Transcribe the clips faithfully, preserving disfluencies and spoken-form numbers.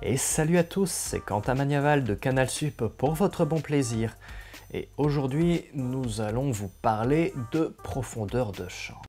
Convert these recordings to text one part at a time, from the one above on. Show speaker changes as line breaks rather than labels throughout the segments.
Et salut à tous, c'est Quentin Magnaval de Canal Sup pour votre bon plaisir. Et aujourd'hui, nous allons vous parler de profondeur de champ.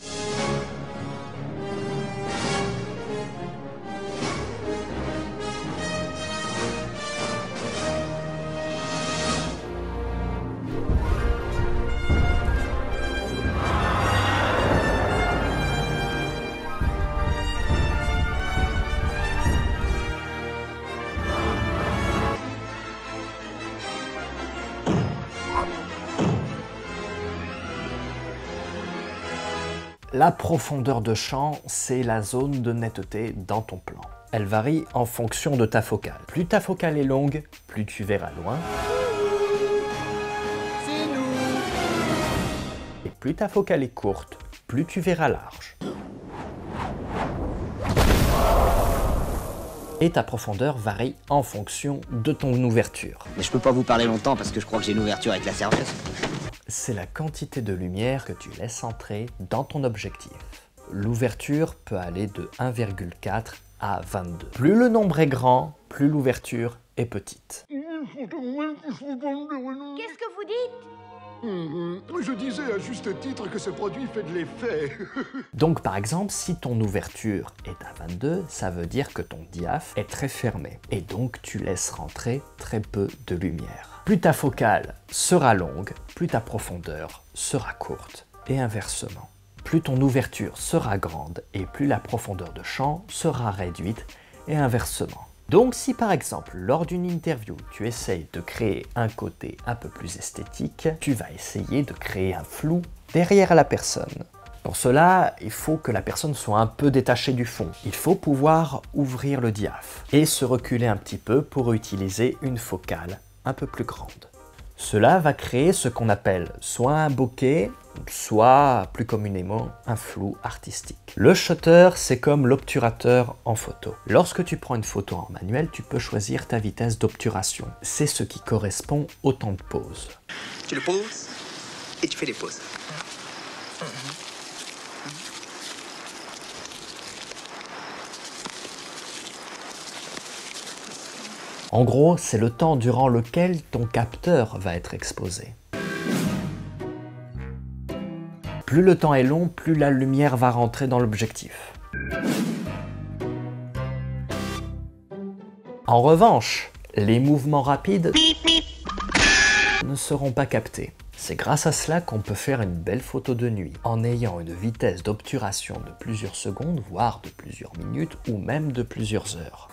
La profondeur de champ, c'est la zone de netteté dans ton plan. Elle varie en fonction de ta focale. Plus ta focale est longue, plus tu verras loin.
C'est nous.
Et plus ta focale est courte, plus tu verras large. Et ta profondeur varie en fonction de ton ouverture.
Mais je peux pas vous parler longtemps parce que je crois que j'ai une ouverture avec la serveuse.
C'est la quantité de lumière que tu laisses entrer dans ton objectif. L'ouverture peut aller de un virgule quatre à vingt-deux. Plus le nombre est grand, plus l'ouverture est petite.
Qu'est-ce que vous dites?
Mmh, je disais à juste titre que ce produit fait de l'effet.
Donc par exemple, si ton ouverture est à vingt-deux, ça veut dire que ton diaph est très fermé. Et donc tu laisses rentrer très peu de lumière. Plus ta focale sera longue, plus ta profondeur sera courte. Et inversement. Plus ton ouverture sera grande et plus la profondeur de champ sera réduite et inversement. Donc si par exemple, lors d'une interview, tu essayes de créer un côté un peu plus esthétique, tu vas essayer de créer un flou derrière la personne. Pour cela, il faut que la personne soit un peu détachée du fond. Il faut pouvoir ouvrir le diaph et se reculer un petit peu pour utiliser une focale un peu plus grande. Cela va créer ce qu'on appelle soit un bokeh, soit plus communément un flou artistique. Le shutter, c'est comme l'obturateur en photo. Lorsque tu prends une photo en manuel, tu peux choisir ta vitesse d'obturation. C'est ce qui correspond au temps de pause.
Tu le poses et tu fais les pauses.
En gros, c'est le temps durant lequel ton capteur va être exposé. Plus le temps est long, plus la lumière va rentrer dans l'objectif. En revanche, les mouvements rapides ne seront pas captés. C'est grâce à cela qu'on peut faire une belle photo de nuit, en ayant une vitesse d'obturation de plusieurs secondes, voire de plusieurs minutes, ou même de plusieurs heures.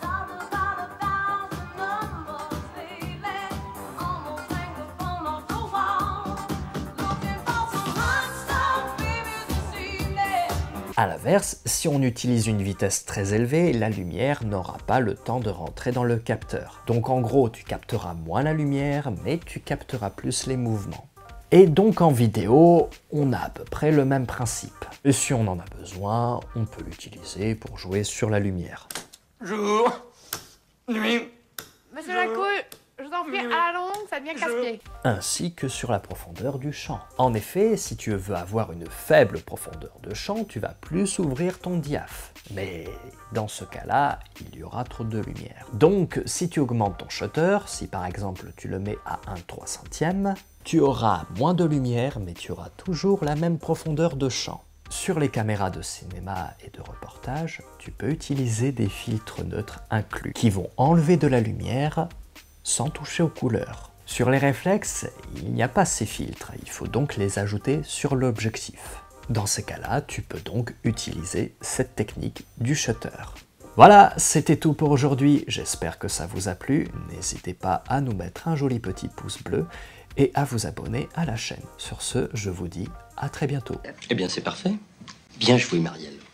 A l'inverse, si on utilise une vitesse très élevée, la lumière n'aura pas le temps de rentrer dans le capteur. Donc en gros, tu capteras moins la lumière, mais tu capteras plus les mouvements. Et donc en vidéo, on a à peu près le même principe. Et si on en a besoin, on peut l'utiliser pour jouer sur la lumière.
Jour, nuit.
Monsieur Lacouille, je vous en prie, à la longue, ça devient casse-pied.
Ainsi que sur la profondeur du champ. En effet, si tu veux avoir une faible profondeur de champ, tu vas plus ouvrir ton diaph. Mais dans ce cas-là, il y aura trop de lumière. Donc, si tu augmentes ton shutter, si par exemple tu le mets à un trois centième, tu auras moins de lumière, mais tu auras toujours la même profondeur de champ. Sur les caméras de cinéma et de reportage, tu peux utiliser des filtres neutres inclus, qui vont enlever de la lumière sans toucher aux couleurs. Sur les réflexes, il n'y a pas ces filtres, il faut donc les ajouter sur l'objectif. Dans ces cas-là, tu peux donc utiliser cette technique du shutter. Voilà, c'était tout pour aujourd'hui, j'espère que ça vous a plu. N'hésitez pas à nous mettre un joli petit pouce bleu et à vous abonner à la chaîne. Sur ce, je vous dis à très bientôt.
Eh bien c'est parfait. Bien joué Marielle.